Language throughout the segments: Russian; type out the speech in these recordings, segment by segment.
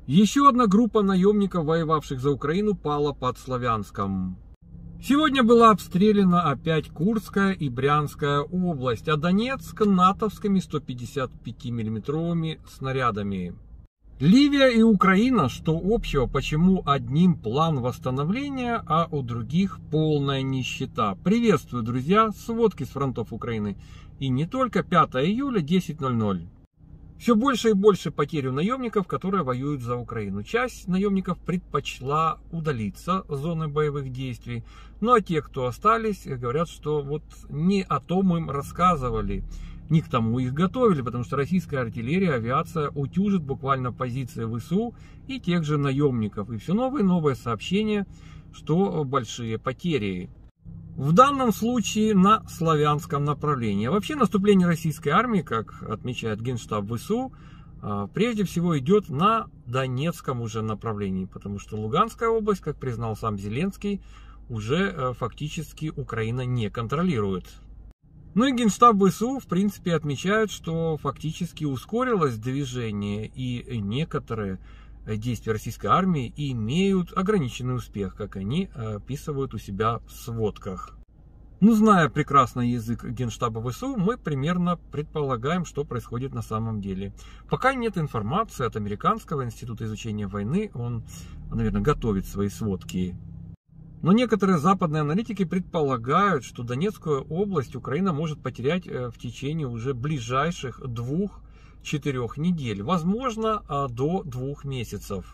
Еще одна группа наемников, воевавших за Украину, пала под Славянском. Сегодня была обстреляна опять Курская и Брянская область, а Донецк натовскими 155 миллиметровыми снарядами. Ливия и Украина, что общего, почему одним план восстановления, а у других полная нищета? Приветствую, друзья, сводки с фронтов Украины. И не только, 5 июля, 10:00. Все больше и больше потерь у наемников, которые воюют за Украину. Часть наемников предпочла удалиться с зоны боевых действий. Ну а те, кто остались, говорят, что вот не о том им рассказывали, не к тому их готовили, потому что российская артиллерия, авиация утюжит буквально позиции ВСУ и тех же наемников. И все новые и новые сообщения, что большие потери. В данном случае на славянском направлении. Вообще наступление российской армии, как отмечает Генштаб ВСУ, прежде всего идет на Донецком уже направлении, потому что Луганская область, как признал сам Зеленский, уже фактически Украина не контролирует. Ну и Генштаб ВСУ в принципе отмечают, что фактически ускорилось движение, и некоторые действия российской армии имеют ограниченный успех, как они описывают у себя в сводках. Ну, зная прекрасно язык Генштаба ВСУ, мы примерно предполагаем, что происходит на самом деле. Пока нет информации от Американского института изучения войны, он, наверное, готовит свои сводки. Но некоторые западные аналитики предполагают, что Донецкую область Украина может потерять в течение уже ближайших 2-4 недель, возможно, до 2 месяцев.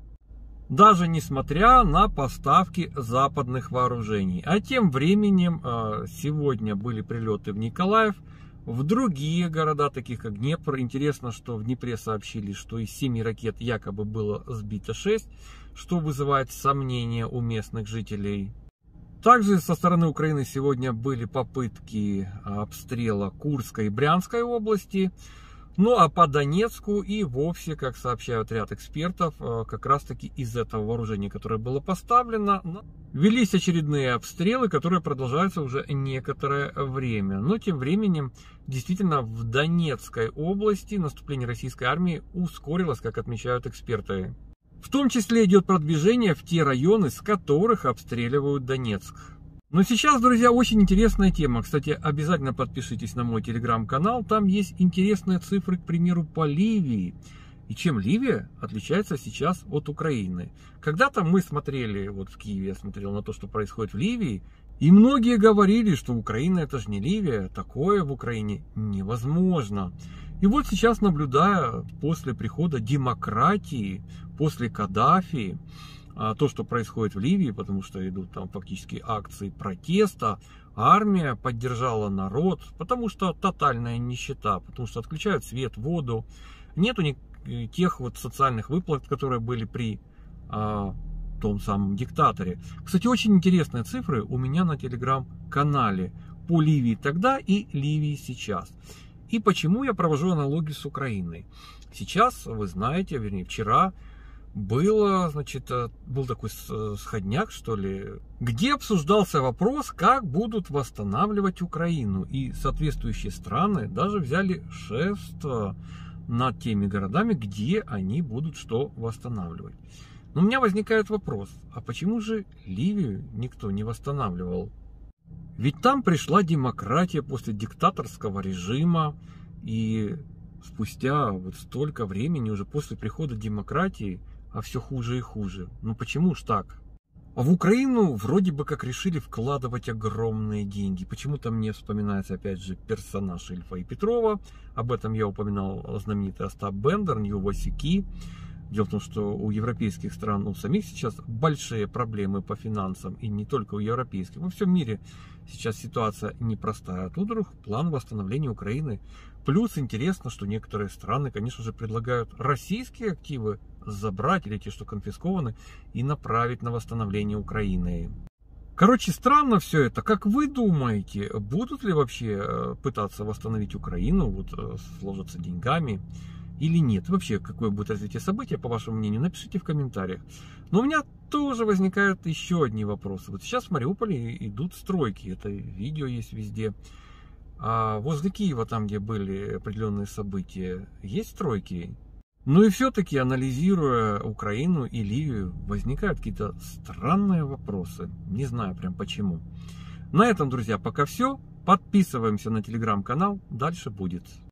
Даже несмотря на поставки западных вооружений. А тем временем сегодня были прилеты в Николаев, в другие города, таких как Днепр. Интересно, что в Днепре сообщили, что из 7 ракет якобы было сбито 6, что вызывает сомнения у местных жителей. Также со стороны Украины сегодня были попытки обстрела Курской и Брянской области. Ну а по Донецку и вовсе, как сообщают ряд экспертов, как раз таки из этого вооружения, которое было поставлено, велись очередные обстрелы, которые продолжаются уже некоторое время. Но тем временем, действительно, в Донецкой области наступление российской армии ускорилось, как отмечают эксперты. В том числе идет продвижение в те районы, с которых обстреливают Донецк. Но сейчас, друзья, очень интересная тема. Кстати, обязательно подпишитесь на мой телеграм-канал. Там есть интересные цифры, к примеру, по Ливии. И чем Ливия отличается сейчас от Украины. Когда-то мы смотрели, вот в Киеве я смотрел на то, что происходит в Ливии. И многие говорили, что Украина это же не Ливия. Такое в Украине невозможно. И вот сейчас, наблюдая после прихода демократии, после Каддафи, то, что происходит в Ливии, потому что идут там фактически акции протеста, армия поддержала народ, потому что тотальная нищета, потому что отключают свет, воду, нету тех вот социальных выплат, которые были при том самом диктаторе. Кстати, очень интересные цифры у меня на телеграм-канале по Ливии тогда и Ливии сейчас. И почему я провожу аналогию с Украиной? Сейчас, вы знаете, вернее, вчера был такой сходняк, что ли, где обсуждался вопрос, как будут восстанавливать Украину. И соответствующие страны даже взяли шефство над теми городами, где они будут что восстанавливать. Но у меня возникает вопрос, а почему же Ливию никто не восстанавливал? Ведь там пришла демократия после диктаторского режима, и спустя вот столько времени, уже после прихода демократии, а все хуже и хуже. Ну почему ж так? А в Украину вроде бы как решили вкладывать огромные деньги. Почему-то мне вспоминается опять же персонаж Ильфа и Петрова. Об этом я упоминал знаменитый Остап Бендер, Нью-Васики. Дело в том, что у европейских стран, у самих сейчас большие проблемы по финансам. И не только у европейских. Во всем мире сейчас ситуация непростая. А тут вдруг план восстановления Украины. Плюс интересно, что некоторые страны, конечно же, предлагают российские активы забрать, или те, что конфискованы, и направить на восстановление Украины. Короче, странно все это. Как вы думаете, будут ли вообще пытаться восстановить Украину, вот сложиться деньгами или нет? Вообще, какое будет развитие события, по вашему мнению, напишите в комментариях. Но у меня тоже возникают еще одни вопросы. Вот сейчас в Мариуполе идут стройки, это видео есть везде. А возле Киева, там, где были определенные события, есть стройки? Ну и все-таки, анализируя Украину и Ливию, возникают какие-то странные вопросы. Не знаю прям почему. На этом, друзья, пока все. Подписываемся на телеграм-канал. Дальше будет.